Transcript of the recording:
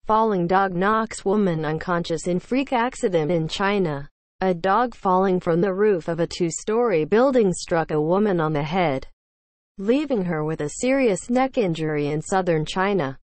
Falling dog knocks woman unconscious in freak accident in China. A dog falling from the roof of a two-story building struck a woman on the head, leaving her with a serious neck injury in southern China.